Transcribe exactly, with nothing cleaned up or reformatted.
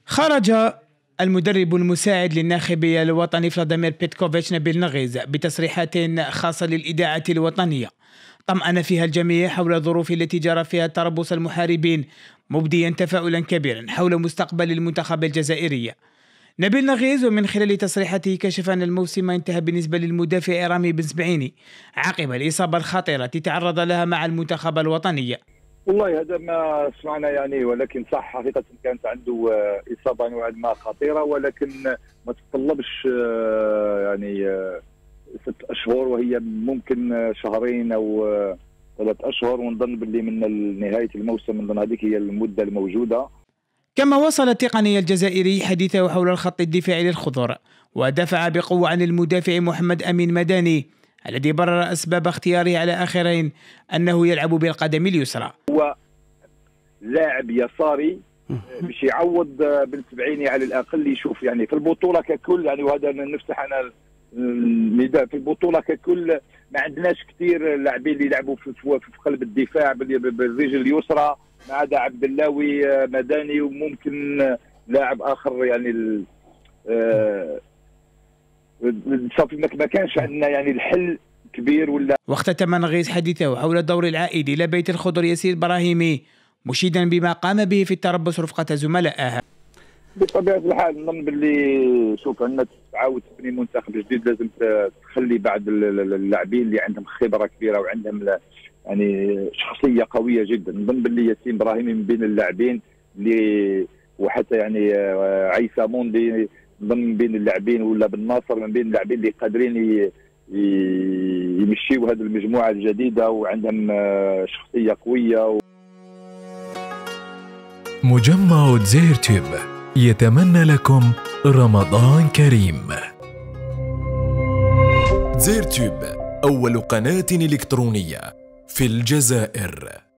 خرج المدرب المساعد للناخبي الوطني فلاديمير بيتكوفيتش نبيل نغيز بتصريحات خاصة للإذاعة الوطنية طمأن فيها الجميع حول الظروف التي جرى فيها تربص المحاربين، مبديا تفاؤلا كبيرا حول مستقبل المنتخب الجزائري. نبيل نغيز ومن خلال تصريحاته كشف أن الموسم انتهى بالنسبة للمدافع رامي بن سبعيني عقب الإصابة الخطيرة تعرض لها مع المنتخب الوطني. والله هذا ما سمعنا يعني، ولكن صح حقيقة كانت عنده إصابة نوعا ما خطيرة، ولكن ما تتطلبش يعني ست أشهر، وهي ممكن شهرين أو ثلاث أشهر، ونظن باللي من نهاية الموسم نظن هذيك هي المدة الموجودة. كما وصل التقني الجزائري حديثه حول الخط الدفاعي للخضر، ودافع بقوة عن المدافع محمد أمين مداني الذي برر أسباب اختياره على آخرين أنه يلعب بالقدم اليسرى. هو لاعب يساري باش يعوض بن سبعيني على الأقل، يشوف يعني في البطولة ككل يعني، وهذا نفتح أنا النداء في البطولة ككل ما عندناش كثير لاعبين اللي يلعبوا في, في قلب الدفاع بالرجل اليسرى، ما عدا عبد اللاوي مداني وممكن لاعب آخر يعني. صافي ما كانش عندنا يعني الحل كبير ولا. واختتم نغيز حديثه حول الدور العائد إلى بيت الخضر ياسير إبراهيمي، مشيدا بما قام به في التربص رفقة زملائها. بطبيعة الحال نظن باللي شوف عندنا تعاود تبني منتخب جديد، لازم تخلي بعض اللاعبين اللي عندهم خبرة كبيرة وعندهم يعني شخصية قوية جدا. نظن باللي ياسين إبراهيمي من بين اللاعبين اللي، وحتى يعني عيسى موندي نظن من بين اللاعبين، ولا بن ناصر من بين اللاعبين اللي قادرين يمشيوا هذه المجموعة الجديدة وعندهم شخصية قوية. و... مجمع زيرتيوب يتمنى لكم رمضان كريم. زيرتيوب أول قناة إلكترونية في الجزائر.